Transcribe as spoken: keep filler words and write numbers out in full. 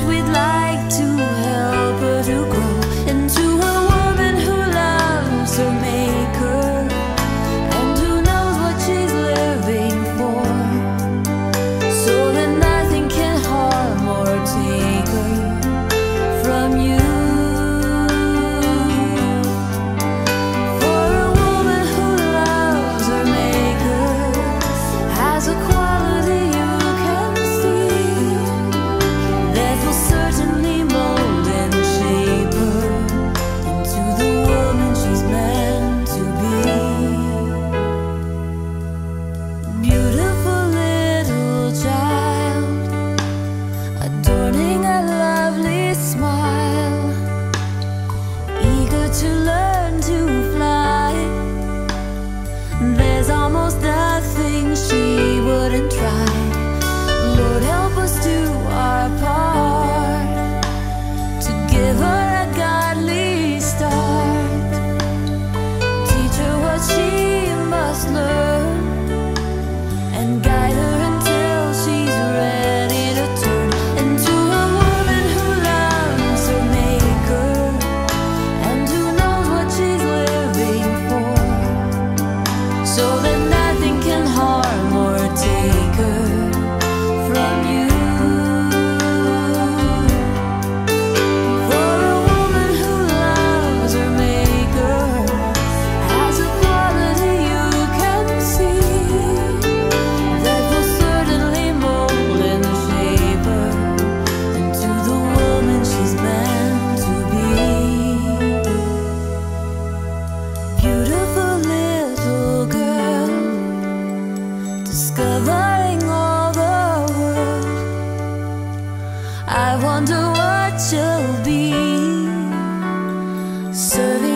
we'd like to help her to grow into a woman who loves her maker and who knows what she's living for, so that nothing can harm or take her from you. To learn to fly, there's almost nothing she wouldn't try. Lord, help us do our part to give her a godly start. Teach her what she must learn and guide her until she's ready to turn into a woman who loves her maker, so that nothing can harm or take her from you. For a woman who loves her maker has a quality you can see that will certainly mold and shape her into the woman she's meant to be. Beautiful little girl, discovering all the world. I wonder what you'll be, serving